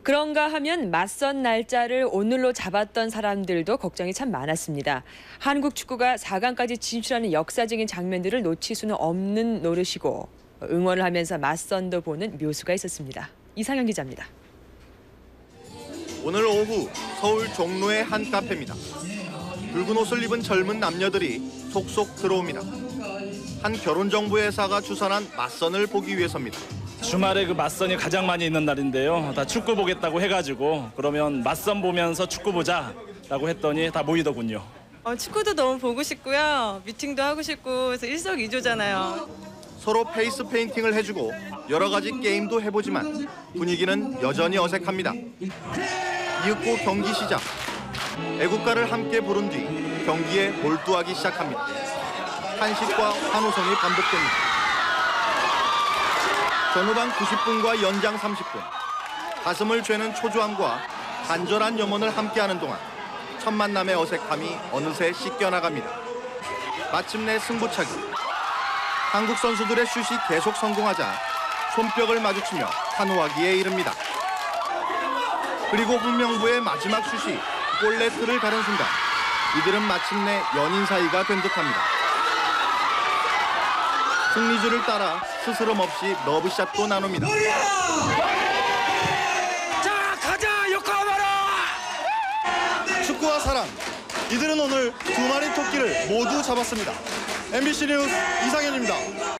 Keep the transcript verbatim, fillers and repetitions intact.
그런가 하면 맞선 날짜를 오늘로 잡았던 사람들도 걱정이 참 많았습니다. 한국 축구가 사 강까지 진출하는 역사적인 장면들을 놓칠 수는 없는 노릇이고 응원을 하면서 맞선도 보는 묘수가 있었습니다. 이상현 기자입니다. 오늘 오후 서울 종로의 한 카페입니다. 붉은 옷을 입은 젊은 남녀들이 속속 들어옵니다. 한 결혼정보회사가 주선한 맞선을 보기 위해서입니다. 주말에 그 맞선이 가장 많이 있는 날인데요. 다 축구 보겠다고 해가지고 그러면 맞선 보면서 축구 보자라고 했더니 다 모이더군요. 어, 축구도 너무 보고 싶고요. 미팅도 하고 싶고 그래서 일석이조잖아요. 서로 페이스 페인팅을 해주고 여러 가지 게임도 해보지만 분위기는 여전히 어색합니다. 이윽고 경기 시작. 애국가를 함께 부른 뒤 경기에 몰두하기 시작합니다. 한식과 환호성이 반복됩니다. 전후반 구십 분과 연장 삼십 분. 가슴을 죄는 초조함과 간절한 염원을 함께하는 동안 첫 만남의 어색함이 어느새 씻겨나갑니다. 마침내 승부차기. 한국 선수들의 슛이 계속 성공하자 손뼉을 마주치며 환호하기에 이릅니다. 그리고 홍명보의 마지막 슛이 골네트를 가른 순간 이들은 마침내 연인 사이가 된 듯합니다. 승리주를 따라 스스럼 없이 러브샷도 나눕니다. 자, 가자, 요코하마라! 축구와 사랑, 이들은 오늘 두 마리 토끼를 모두 잡았습니다. 엠비씨 뉴스 이상현입니다.